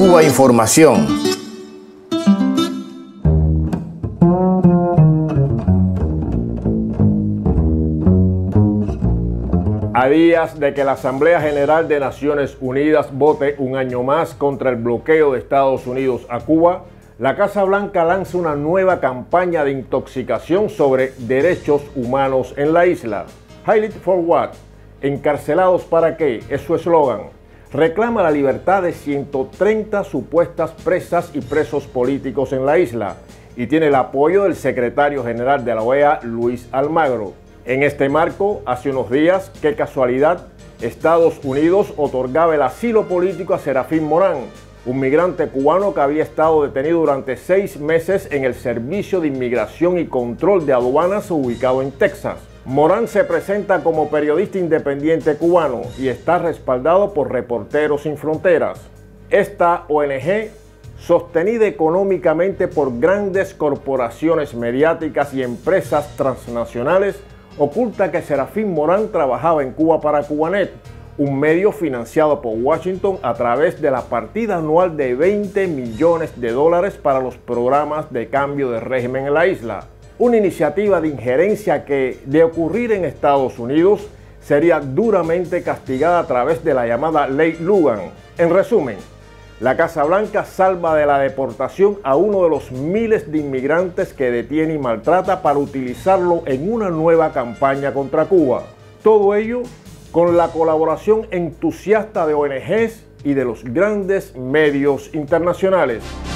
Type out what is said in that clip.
Cuba Información. A días de que la Asamblea General de Naciones Unidas vote un año más contra el bloqueo de Estados Unidos a Cuba, la Casa Blanca lanza una nueva campaña de intoxicación sobre derechos humanos en la isla. Jailed for what? ¿Encarcelados para qué? Es su eslogan. Reclama la libertad de 130 supuestas presas y presos políticos en la isla y tiene el apoyo del secretario general de la OEA, Luis Almagro. En este marco, hace unos días, qué casualidad, Estados Unidos otorgaba el asilo político a Serafín Morán, un migrante cubano que había estado detenido durante 6 meses en el Servicio de Inmigración y Control de Aduanas ubicado en Texas. Morán se presenta como periodista independiente cubano y está respaldado por Reporteros Sin Fronteras. Esta ONG, sostenida económicamente por grandes corporaciones mediáticas y empresas transnacionales, oculta que Serafín Morán trabajaba en Cuba para Cubanet, un medio financiado por Washington a través de la partida anual de $20 millones para los programas de cambio de régimen en la isla. Una iniciativa de injerencia que, de ocurrir en Estados Unidos, sería duramente castigada a través de la llamada Ley Lugan. En resumen, la Casa Blanca salva de la deportación a uno de los miles de inmigrantes que detiene y maltrata para utilizarlo en una nueva campaña contra Cuba. Todo ello con la colaboración entusiasta de ONGs y de los grandes medios internacionales.